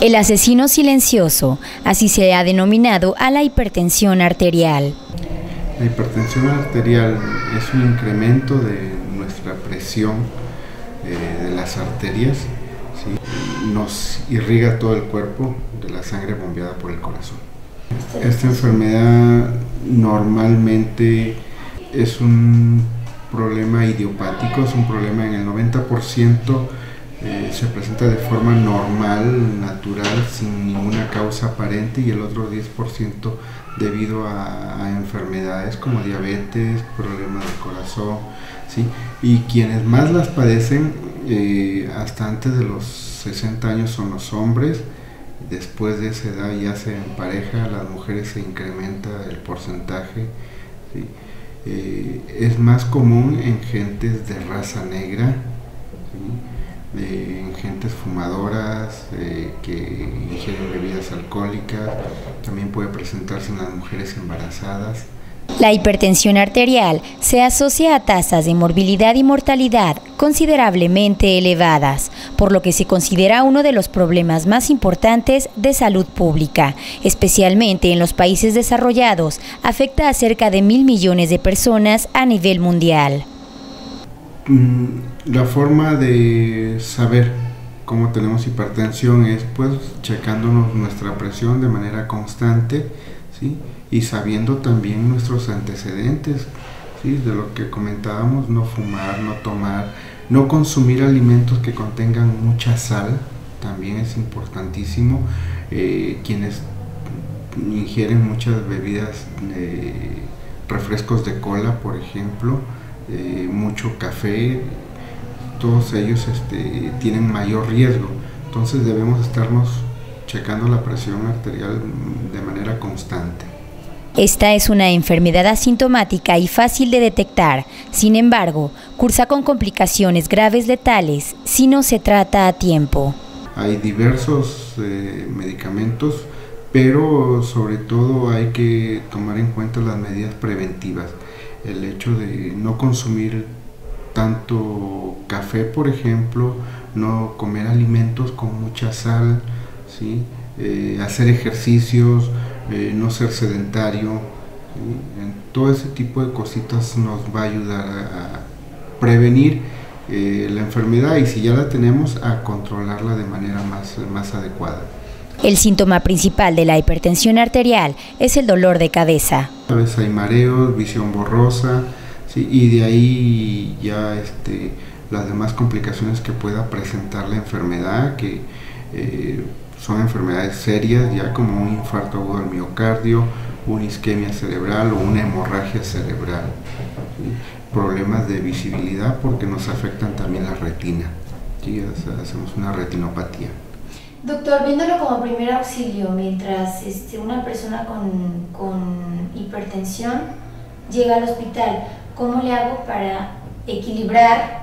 El asesino silencioso, así se ha denominado a la hipertensión arterial. La hipertensión arterial es un incremento de nuestra presión de las arterias, ¿sí? Nos irriga todo el cuerpo de la sangre bombeada por el corazón. Esta enfermedad normalmente es un problema idiopático, es un problema en el 90%. Se presenta de forma normal, natural, sin ninguna causa aparente, y el otro 10% debido a enfermedades como diabetes, problemas del corazón, ¿sí? Y quienes más las padecen hasta antes de los 60 años son los hombres. Después de esa edad ya se empareja, las mujeres se incrementa el porcentaje, ¿sí? Es más común en gentes de raza negra, ¿sí? En gentes fumadoras, que ingieren bebidas alcohólicas. También puede presentarse en las mujeres embarazadas. La hipertensión arterial se asocia a tasas de morbilidad y mortalidad considerablemente elevadas, por lo que se considera uno de los problemas más importantes de salud pública, especialmente en los países desarrollados. Afecta a cerca de 1.000 millones de personas a nivel mundial. La forma de saber cómo tenemos hipertensión es pues checándonos nuestra presión de manera constante, ¿sí? Y sabiendo también nuestros antecedentes, ¿sí? De lo que comentábamos: no fumar, no tomar, no consumir alimentos que contengan mucha sal, también es importantísimo. Quienes ingieren muchas bebidas, refrescos de cola, por ejemplo, mucho café, todos ellos tienen mayor riesgo. Entonces debemos estarnos checando la presión arterial de manera constante. Esta es una enfermedad asintomática y fácil de detectar. Sin embargo, cursa con complicaciones graves letales si no se trata a tiempo. Hay diversos medicamentos, pero sobre todo hay que tomar en cuenta las medidas preventivas. El hecho de no consumir tanto café, por ejemplo, no comer alimentos con mucha sal, ¿sí? Hacer ejercicios, no ser sedentario, ¿sí? Todo ese tipo de cositas nos va a ayudar a prevenir la enfermedad, y si ya la tenemos, a controlarla de manera más adecuada. El síntoma principal de la hipertensión arterial es el dolor de cabeza. A veces hay mareos, visión borrosa, ¿sí? Y de ahí ya las demás complicaciones que pueda presentar la enfermedad, que son enfermedades serias, ya como un infarto agudo del miocardio, una isquemia cerebral o una hemorragia cerebral, ¿sí? Problemas de visibilidad, porque nos afectan también la retina, ¿sí? Hacemos una retinopatía. Doctor, viéndolo como primer auxilio, mientras una persona con hipertensión llega al hospital, ¿cómo le hago para equilibrar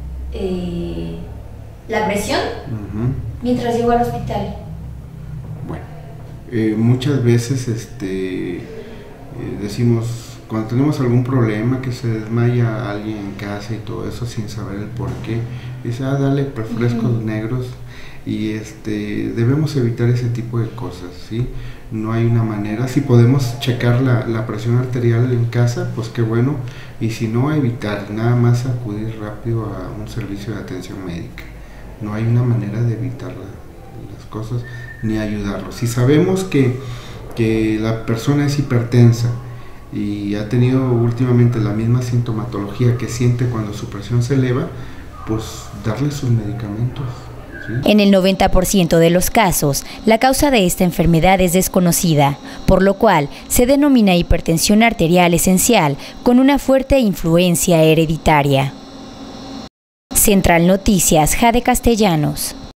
la presión mientras llego al hospital? Bueno, muchas veces decimos, cuando tenemos algún problema, que se desmaya alguien en casa y todo eso sin saber el por qué, dice, dale refrescos negros. Y debemos evitar ese tipo de cosas, ¿sí? No hay una manera. Si podemos checar la presión arterial en casa, pues qué bueno, y si no, evitar, nada más acudir rápido a un servicio de atención médica. No hay una manera de evitar las cosas ni ayudarlos. Si sabemos que la persona es hipertensa y ha tenido últimamente la misma sintomatología que siente cuando su presión se eleva, pues darle sus medicamentos. En el 90% de los casos, la causa de esta enfermedad es desconocida, por lo cual se denomina hipertensión arterial esencial con una fuerte influencia hereditaria. Central Noticias, Jade Castellanos.